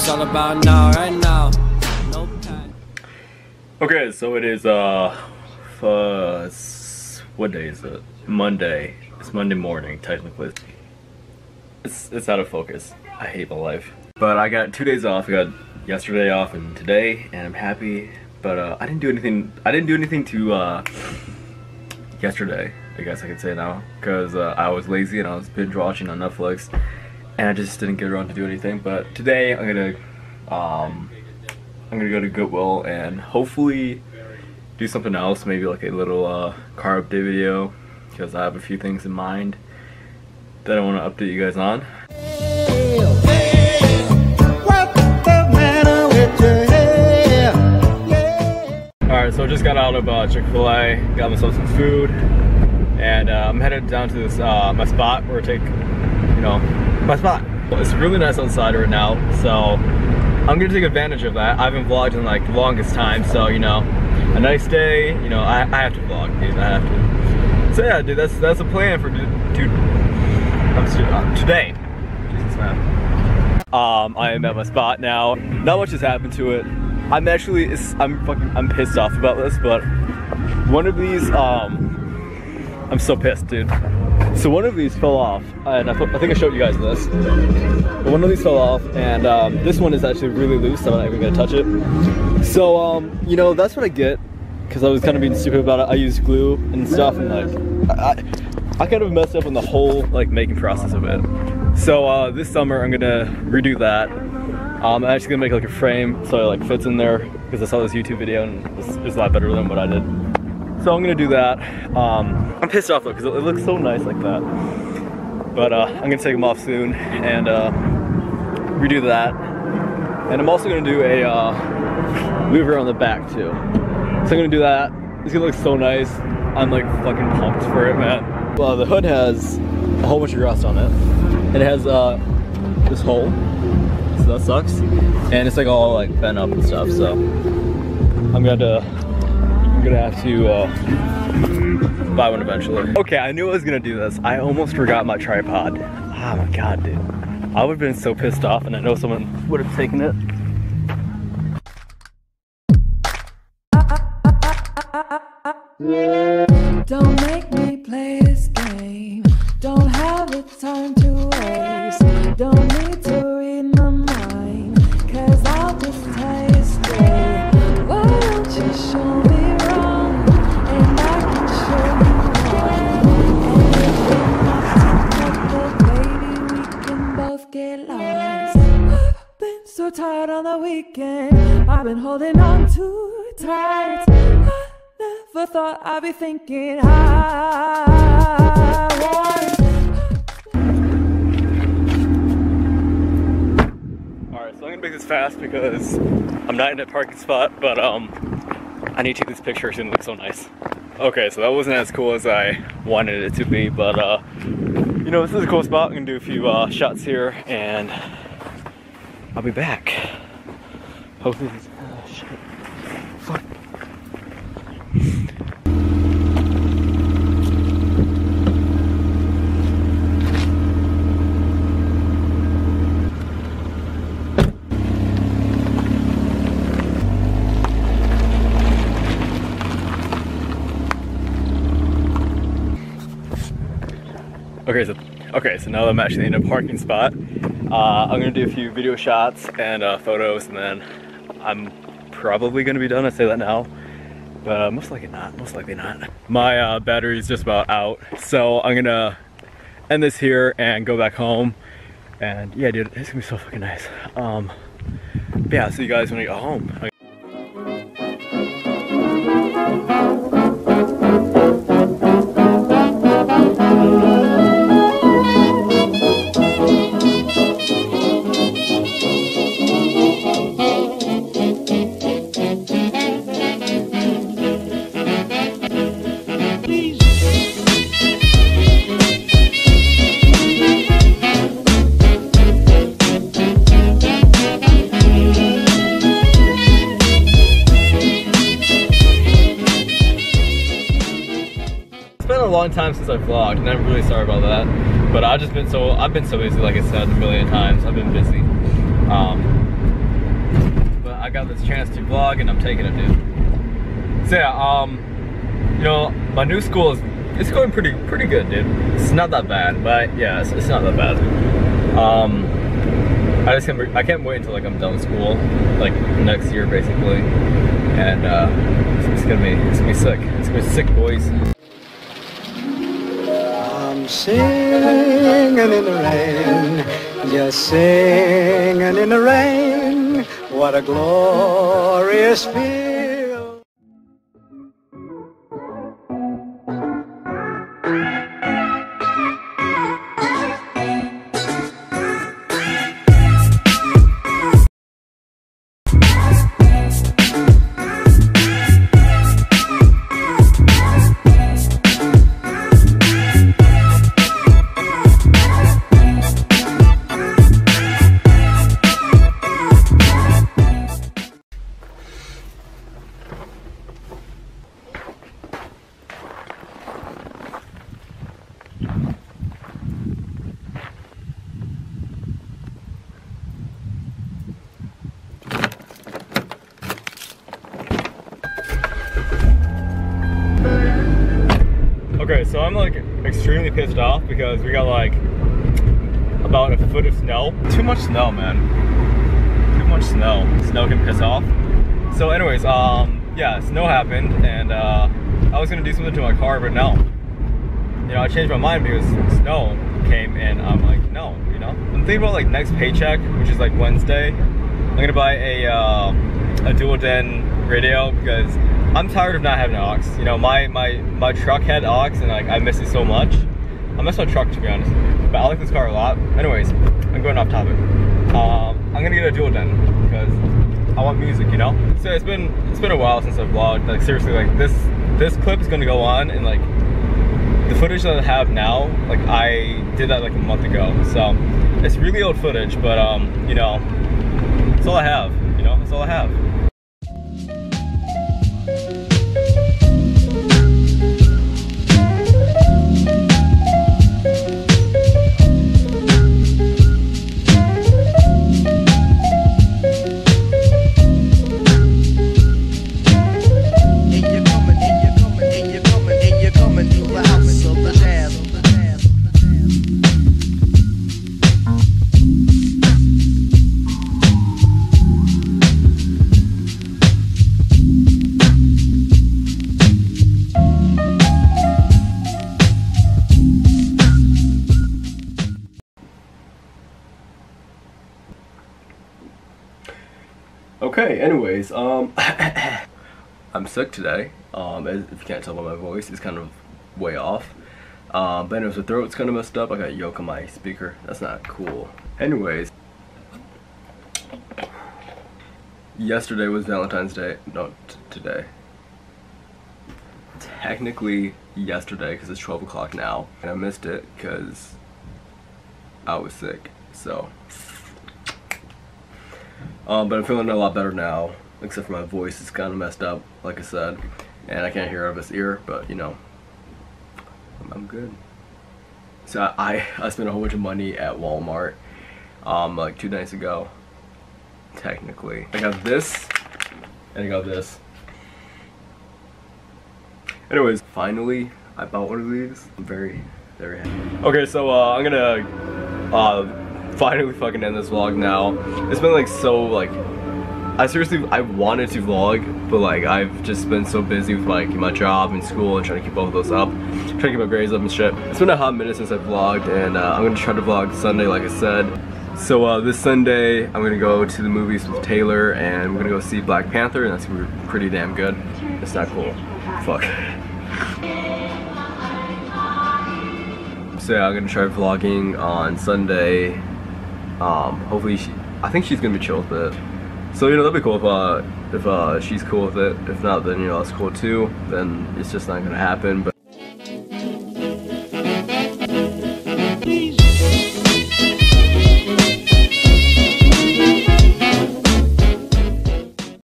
It's all about now, right now. No time. Okay, so it is what day is it? Monday. It's Monday morning, technically. It's out of focus. I hate my life. But I got 2 days off. I got yesterday off and today, and I'm happy. But I didn't do anything. I didn't do anything to yesterday, I guess I could say now, because I was lazy and I was binge watching on Netflix, and I just didn't get around to do anything. But today I'm gonna go to Goodwill and hopefully do something else, maybe like a little car update video, because I have a few things in mind that I want to update you guys on. Alright, so I just got out of Chick-fil-A, got myself some food, and I'm headed down to this my spot where I take, my spot. It's really nice outside right now, so I'm gonna take advantage of that. I haven't vlogged in like the longest time, so a nice day, I have to vlog, dude. I have to. So yeah, dude, that's the plan for today. Jesus, man. I am at my spot now. Not much has happened to it. I'm pissed off about this, but one of these, I'm so pissed, dude. So one of these fell off, and I think I showed you guys this. But one of these fell off, and this one is actually really loose, so I'm not even gonna touch it. So, that's what I get, because I was kind of being stupid about it. I used glue and stuff, and like, I kind of messed up on the whole like making process of it. So this summer I'm gonna redo that. I'm actually gonna make like a frame so it like fits in there, because I saw this YouTube video and it's a lot better than what I did. So I'm gonna do that. I'm pissed off though, because it looks so nice like that. But I'm gonna take them off soon and redo that. And I'm also gonna do a louver on the back too. So I'm gonna do that. It's gonna look so nice. I'm like fucking pumped for it, man. Well, the hood has a whole bunch of rust on it. And it has this hole. So that sucks. And it's like all like bent up and stuff, so I'm gonna have to buy one eventually. Okay, I knew I was gonna do this. I almost forgot my tripod. Oh my god, dude. I would have been so pissed off, and I know someone would have taken it. Don't make me play this game. Don't have the time to waste. Don't need to read my mind, cause I'll just tell you straight. Why don't you show me wrong, and I can show you wrong. And if we're not together, baby, we can both get lost. I've been so tired on the weekend. I've been holding on too tight. Never thought I'd be thinking I want. Alright, so I'm gonna make this fast because I'm not in a parking spot, but I need to take this picture. It's gonna look so nice. Okay, so that wasn't as cool as I wanted it to be, but this is a cool spot. I'm gonna do a few shots here, and I'll be back. Hopefully this, shit. Fuck. Okay, so now that I'm actually in a parking spot, I'm gonna do a few video shots and photos, and then I'm probably gonna be done. I say that now, but most likely not. My battery is just about out, so I'm gonna end this here and go back home. And yeah, dude, it's gonna be so fucking nice. But yeah, I'll see you guys when I get home. Long time since I vlogged, and I'm really sorry about that. But I've been so busy, like I said a million times. I've been busy. I got this chance to vlog and I'm taking it, dude. So yeah, you know, my new school it's going pretty good, dude. It's not that bad, but yeah, it's not that bad. I can't wait until like I'm done with school, like next year basically, and it's gonna be sick. It's gonna be sick, boys. I'm singing in the rain, just singing in the rain. What a glorious feel. Okay, so I'm like extremely pissed off because we got like about a foot of snow. Too much snow, man. Too much snow. Snow can piss off. So anyways, yeah, snow happened and I was gonna do something to my car, but no. You know, I changed my mind because snow came and I'm like, no, you know? I'm thinking about like next paycheck, which is like Wednesday. I'm gonna buy a dual den radio because I'm tired of not having an aux. You know, my truck had aux and like I miss it so much. I miss my truck, to be honest, but I like this car a lot. Anyways, I'm going off topic. I'm gonna get a dual den because I want music, you know. So it's been a while since I've vlogged. Like seriously, like this clip is gonna go on, and like the footage that I have now, like I did that like a month ago. So it's really old footage, but you know, that's all I have. You know, that's all I have. Okay, anyways, I'm sick today. As if you can't tell by my voice, it's kind of way off. But anyways, the throat's kind of messed up. I got yolk on my speaker. That's not cool. Anyways, yesterday was Valentine's Day. No, today. Technically yesterday, because it's 12 o'clock now. And I missed it because I was sick, so. But I'm feeling a lot better now, except for my voice is kind of messed up, like I said, and I can't hear out of this ear, but you know, I'm good. So I spent a whole bunch of money at Walmart, like 2 nights ago, technically. I got this, and I got this. Anyways, finally, I bought one of these. I'm very, very happy. Okay, so I'm gonna, finally fucking end this vlog now. It's been like so like I wanted to vlog, but like I've just been so busy with like my job and school and trying to keep both of those up, trying to keep my grades up and shit. It's been a hot minute since I've vlogged, and I'm gonna try to vlog Sunday like I said. So this Sunday I'm gonna go to the movies with Taylor and we're gonna go see Black Panther, and that's gonna be pretty damn good. It's not cool. Fuck. So yeah, I'm gonna try vlogging on Sunday. Hopefully I think she's gonna be chill with it. So, you know, that'd be cool if she's cool with it. If not, then, you know, that's cool too. Then it's just not gonna happen. But